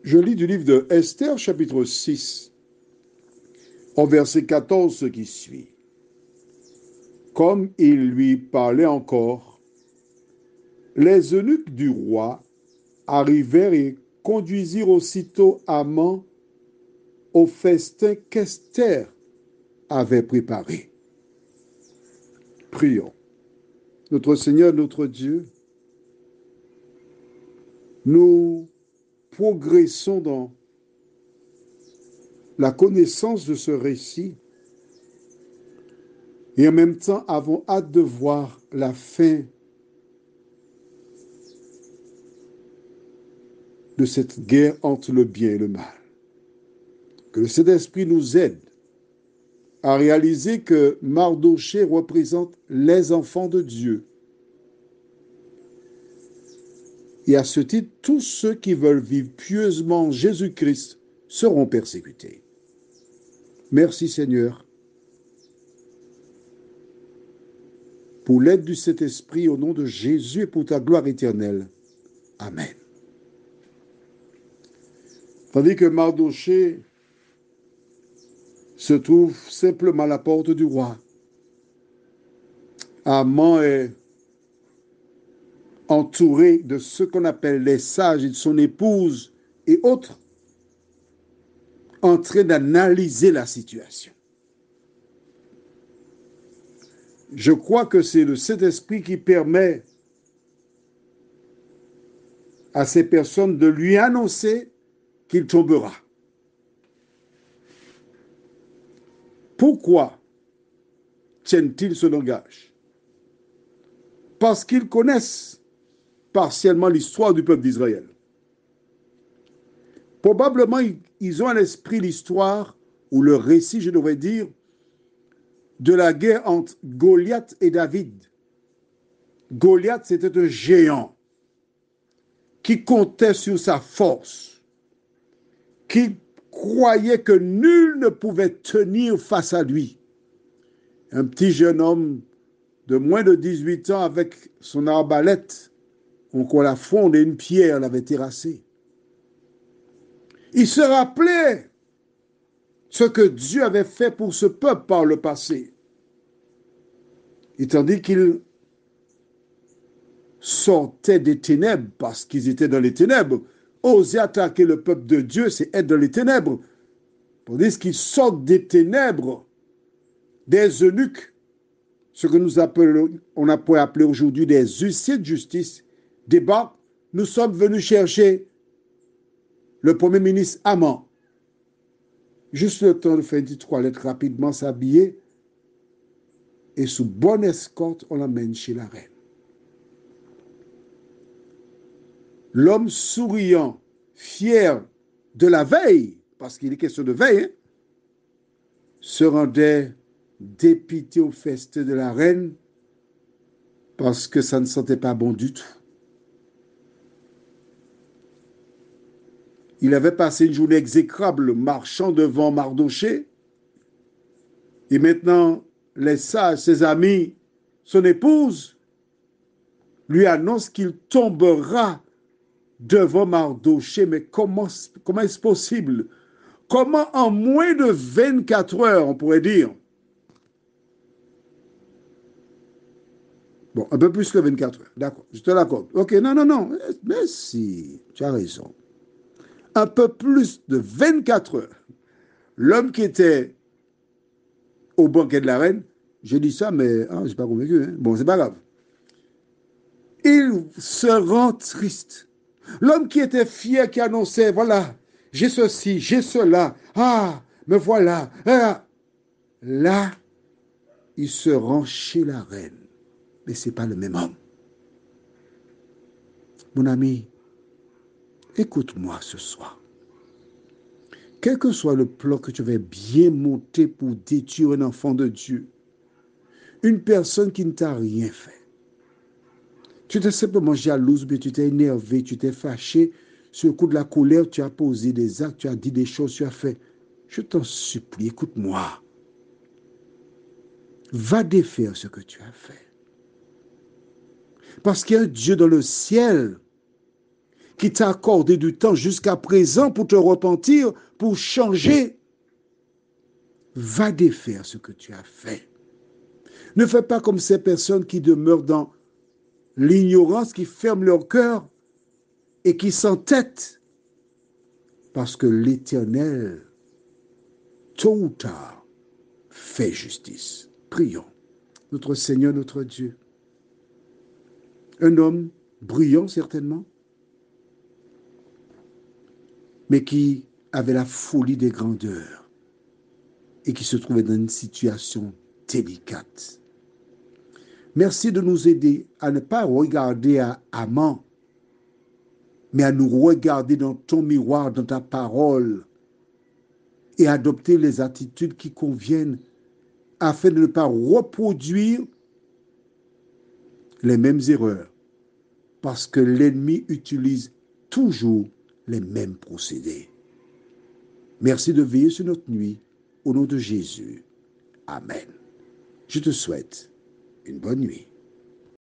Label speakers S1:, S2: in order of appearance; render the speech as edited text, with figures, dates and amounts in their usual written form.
S1: Je lis du livre de Esther, chapitre 6, au verset 14, ce qui suit. Comme il lui parlait encore, les eunuques du roi arrivèrent et conduisirent aussitôt Haman au festin qu'Esther avait préparé. Prions. Notre Seigneur, notre Dieu, nous progressons dans la connaissance de ce récit et en même temps avons hâte de voir la fin de cette guerre entre le bien et le mal. Que le Saint-Esprit nous aide à réaliser que Mardochée représente les enfants de Dieu. Et à ce titre, tous ceux qui veulent vivre pieusement Jésus-Christ seront persécutés. Merci Seigneur pour l'aide du Saint-Esprit au nom de Jésus et pour ta gloire éternelle. Amen. Tandis que Mardochée se trouve simplement à la porte du roi, Haman est entouré de ce qu'on appelle les sages et de son épouse et autres, en train d'analyser la situation. Je crois que c'est le Saint-Esprit qui permet à ces personnes de lui annoncer qu'il tombera. Pourquoi tiennent-ils ce langage? Parce qu'ils connaissent partiellement l'histoire du peuple d'Israël. Probablement, ils ont à l'esprit l'histoire, ou le récit, je devrais dire, de la guerre entre Goliath et David. Goliath, c'était un géant qui comptait sur sa force, qui croyait que nul ne pouvait tenir face à lui. Un petit jeune homme de moins de 18 ans avec son arbalète, on la fonde et une pierre l'avait terrassé. Il se rappelait ce que Dieu avait fait pour ce peuple par le passé. Et tandis qu'il sortait des ténèbres, parce qu'ils étaient dans les ténèbres, oser attaquer le peuple de Dieu, c'est être dans les ténèbres. Tandis qu'ils sortent des ténèbres, des eunuques, ce que on a pu appeler aujourd'hui des huissiers de justice, débarquent. Nous sommes venus chercher le premier ministre Haman. Juste le temps de faire une petite toilette rapidement, s'habiller, et sous bonne escorte, on l'emmène chez la reine. L'homme souriant, fier de la veille, parce qu'il est question de veille, se rendait dépité au festin de la reine parce que ça ne sentait pas bon du tout. Il avait passé une journée exécrable marchant devant Mardochée et maintenant les sages, ses amis, son épouse lui annoncent qu'il tombera devant Mardochée. Mais comment est-ce possible? Comment en moins de 24 heures, on pourrait dire, bon, un peu plus que 24 heures, d'accord, je te l'accorde. Ok, non, mais si, tu as raison. Un peu plus de 24 heures, l'homme qui était au banquet de la reine, je dis ça, mais je ne suis pas convaincu. Hein. Bon, c'est pas grave. Il se rend triste. L'homme qui était fier, qui annonçait, voilà, j'ai ceci, j'ai cela, me voilà. Là, il se rend chez la reine. Mais ce n'est pas le même homme. Mon ami, écoute-moi ce soir. Quel que soit le plan que tu vas bien monter pour détruire un enfant de Dieu, une personne qui ne t'a rien fait, tu t'es simplement jalouse, mais tu t'es énervé, tu t'es fâché, sur le coup de la colère, tu as posé des actes, tu as dit des choses, tu as fait. Je t'en supplie, écoute-moi. Va défaire ce que tu as fait. Parce qu'il y a un Dieu dans le ciel qui t'a accordé du temps jusqu'à présent pour te repentir, pour changer, va défaire ce que tu as fait. Ne fais pas comme ces personnes qui demeurent dans l'ignorance, qui ferment leur cœur et qui s'entêtent. Parce que l'Éternel, tôt ou tard, fait justice. Prions. Notre Seigneur, notre Dieu. Un homme brillant certainement, mais qui avait la folie des grandeurs et qui se trouvait dans une situation délicate. Merci de nous aider à ne pas regarder à Haman, mais à nous regarder dans ton miroir, dans ta parole, et adopter les attitudes qui conviennent afin de ne pas reproduire les mêmes erreurs, parce que l'ennemi utilise toujours les mêmes procédés. Merci de veiller sur notre nuit, au nom de Jésus. Amen. Je te souhaite une bonne nuit.